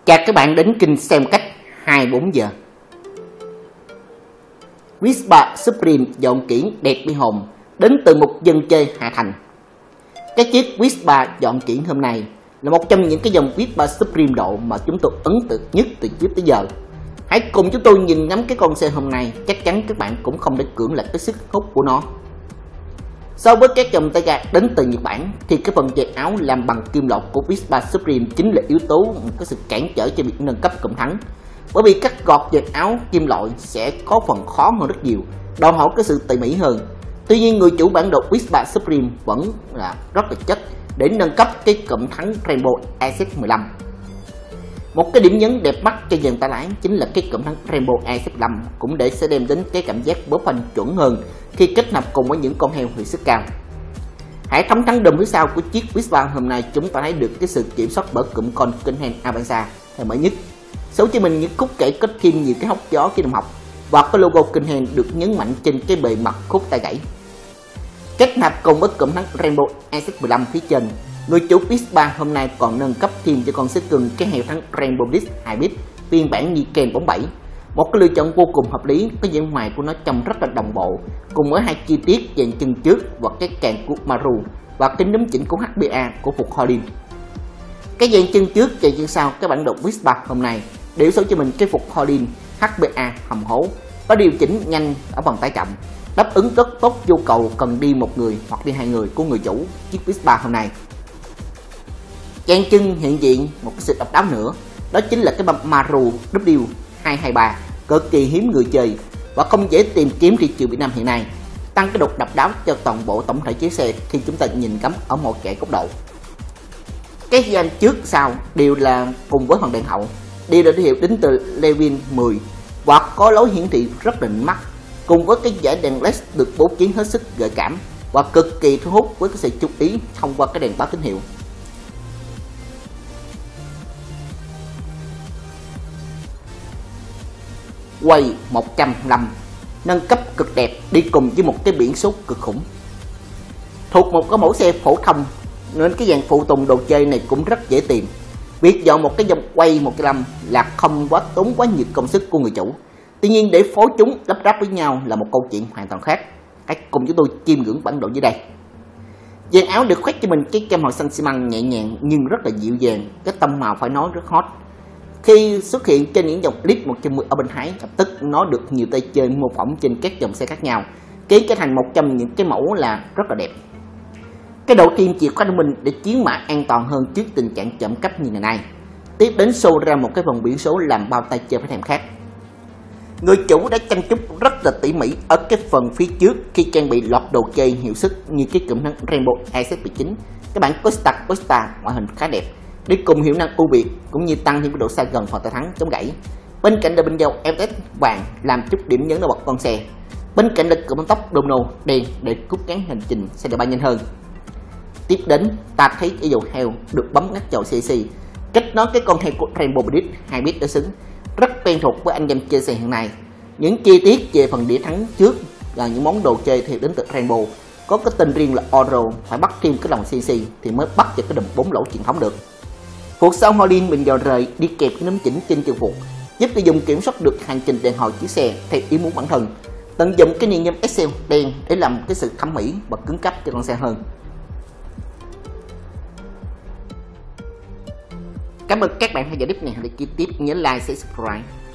Chào các bạn đến kênh xem cách 24 giờ. Whisper Supreme dọn kiển đẹp bi hồn đến từ một dân chơi hạ thành. Cái chiếc Whisper dọn kiển hôm nay là một trong những cái dòng Whisper Supreme độ mà chúng tôi ấn tượng nhất từ trước tới giờ. Hãy cùng chúng tôi nhìn ngắm cái con xe hôm nay, chắc chắn các bạn cũng không để cưỡng lại cái sức hút của nó. So với các dòng tay ga đến từ Nhật Bản thì cái phần dây áo làm bằng kim loại của Whisper Supreme chính là yếu tố có sự cản trở cho việc nâng cấp cụm thắng. Bởi vì các gọt dây áo kim loại sẽ có phần khó hơn rất nhiều, đòi hỏi cái sự tỉ mỉ hơn. Tuy nhiên người chủ bản đồ Whisper Supreme vẫn là rất là chất để nâng cấp cái cụm thắng Rainbow AZ15. Một cái điểm nhấn đẹp mắt cho dàn tay lái chính là cái cụm thắng Rainbow AZ15 cũng để sẽ đem đến cái cảm giác bóp phanh chuẩn hơn khi kết hợp cùng với những con heo hiệu suất cao. Hệ thống thắng đùm phía sau của chiếc Whisper hôm nay chúng ta thấy được cái sự kiểm soát bởi cụm con Cullinan Avanza thời mới nhất. Số cho mình những khúc kệ kết thêm nhiều cái hốc gió khi đồng học và cái logo Cullinan được nhấn mạnh trên cái bề mặt khúc tay gãy. Kết hợp cùng với cụm thắng Rainbow AZ15 phía trên, người chủ Whisper hôm nay còn nâng cấp thêm cho con xếp cưng cái heo thắng Rainbow Blitz 2-bit phiên bản Niken 47. Một cái lựa chọn vô cùng hợp lý, cái diện ngoài của nó trông rất là đồng bộ, cùng với hai chi tiết dàn chân trước và cái càng của Maru và cái núm chỉnh của HPA của Phục Holland. Cái dàn chân trước và chân sau cái bản đồ Whisper hôm nay đều số cho mình cái Phục Holland HPA hầm hố, có điều chỉnh nhanh ở phần tải trọng, đáp ứng rất tốt nhu cầu cần đi một người hoặc đi hai người của người chủ chiếc Whisper hôm nay. Dàn chân hiện diện một cái sự độc đáo nữa, đó chính là cái băng Maru W223 cực kỳ hiếm người chơi và không dễ tìm kiếm thị trường Việt Nam hiện nay, tăng cái độ độc đáo cho toàn bộ tổng thể chiếc xe khi chúng ta nhìn ngắm ở một chạy góc độ. Cái dàn trước sau đều là cùng với phần đèn hậu, đều được hiệu đến từ Levin 10 và có lối hiển thị rất định mắt, cùng với cái dải đèn LED được bố trí hết sức gợi cảm và cực kỳ thu hút với cái sự chú ý thông qua cái đèn báo tín hiệu. Quay 105 nâng cấp cực đẹp đi cùng với một cái biển số cực khủng. Thuộc một cái mẫu xe phổ thông nên cái dàn phụ tùng đồ chơi này cũng rất dễ tìm. Việc dọn một cái dòng quay 105 là không quá tốn quá nhiều công sức của người chủ. Tuy nhiên để phối chúng lắp ráp với nhau là một câu chuyện hoàn toàn khác. Hãy cùng chúng tôi chiêm ngưỡng bản đồ dưới đây. Dàn áo được khoét cho mình cái kem màu xanh xi măng nhẹ nhàng nhưng rất là dịu dàng, cái tông màu phải nói rất hot. Khi xuất hiện trên những dòng Elite 110 ở bên Thái, lập tức nó được nhiều tay chơi mô phỏng trên các dòng xe khác nhau, kiến cái thành một trong những cái mẫu là rất là đẹp. Cái độ tiêm chìa khóa thông minh để chiến mã an toàn hơn trước tình trạng trộm cắp như ngày nay. Tiếp đến show ra một cái vòng biển số làm bao tay chơi phải thèm khác. Người chủ đã chăm chút rất là tỉ mỉ ở cái phần phía trước khi trang bị loạt đồ chơi hiệu suất như cái cụm thắng Rainbow AZ19, cái bản Costa ngoại hình khá đẹp, đi cùng hiệu năng ưu việt cũng như tăng thêm độ xa gần phần tay thắng chống gãy. Bên cạnh là bên dầu FS vàng làm chút điểm nhấn nổi bật con xe. Bên cạnh là cụm tóc Domino đen để rút ngắn hành trình xe đạp nhanh hơn. Tiếp đến ta thấy cái dầu heo được bấm ngắt chầu CC, kết nối cái con heo của Rainbow Blitz 2-bit đối xứng, rất quen thuộc với anh em chơi xe hiện nay. Những chi tiết về phần đĩa thắng trước là những món đồ chơi thì đến từ Rainbow, có cái tên riêng là Oro, phải bắt thêm cái lòng CC thì mới bắt được cái đùm 4 lỗ truyền thống được. Phục sau Holland mình vào rời đi kèm cái nấm chỉnh trên chân phục, giúp người dùng kiểm soát được hành trình đèn hồi chiếc xe theo ý muốn bản thân, tận dụng cái niêm nhôm Excel đen để làm cái sự thẩm mỹ và cứng cấp cho con xe hơn. Cảm ơn các bạn theo dõi clip này, hãy để tiếp nhớ like, share, subscribe.